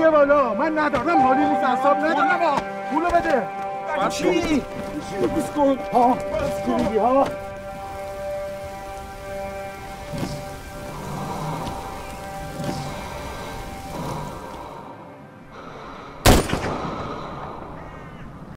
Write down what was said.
بیا بالا. من ندارم، حالی نیست، اعصاب ندارم. پولو بده. چی؟ بس کن. ها بس کن ها.